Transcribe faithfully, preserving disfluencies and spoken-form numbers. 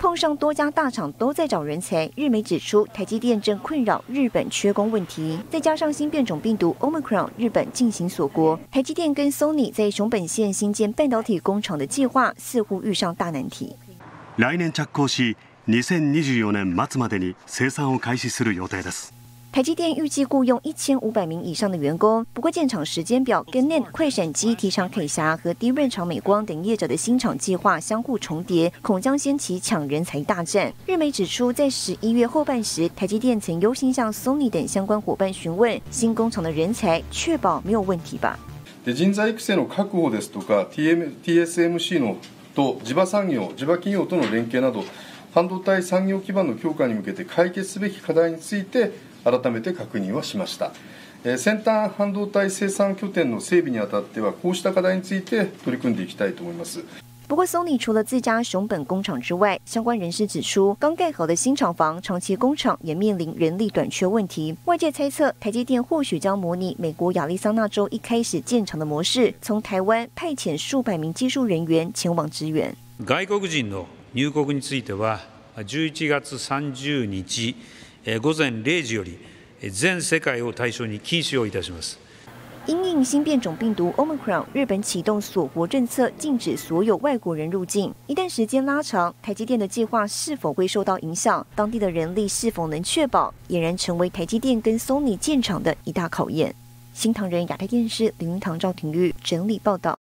碰上多家大厂都在找人才，日媒指出，台积电正困扰日本缺工问题，再加上新变种病毒 Omicron， 日本进行锁国，台积电跟 Sony 在熊本县新建半导体工厂的计划似乎遇上大难题。 来年着工し、にせんにじゅうよねん末までに生産を開始する予定です。 台积电预计雇用一千五百名以上的员工，不过建厂时间表跟 N A N D 快闪机体厂凯霞和低润厂美光等业者的新厂计划相互重叠，恐将掀起抢人才大战。日媒指出，在十一月后半时，台积電曾忧心向 Sony 等相关伙伴询问新工厂的人才，确保没有问题吧？ で人材育成の確保ですとか ティーエスエムシー のと地場産業、地場企業との連携など、半導体産業基盤の強化に向けて解決すべき課題について改めて確認はしました。先端半導体生産拠点の整備にあたっては、こうした課題について取り組んでいきたいと思います。 不过 ，Sony 除了自家熊本工厂之外，相关人士指出，刚盖好的新厂房长期工厂也面临人力短缺问题。外界猜测，台积电或许将模拟美国亚利桑那州一开始建厂的模式，从台湾派遣数百名技术人员前往支援。 外国人の入国については、じゅういちがつさんじゅうにち午前零時より全世界を対象に禁止をいたします。 因应新变种病毒 Omicron， 日本启动锁国政策，禁止所有外国人入境。一旦时间拉长，台积电的计划是否会受到影响？当地的人力是否能确保，俨然成为台积电跟 Sony 建厂的一大考验。新唐人亚太电视林云堂、赵廷玉整理报道。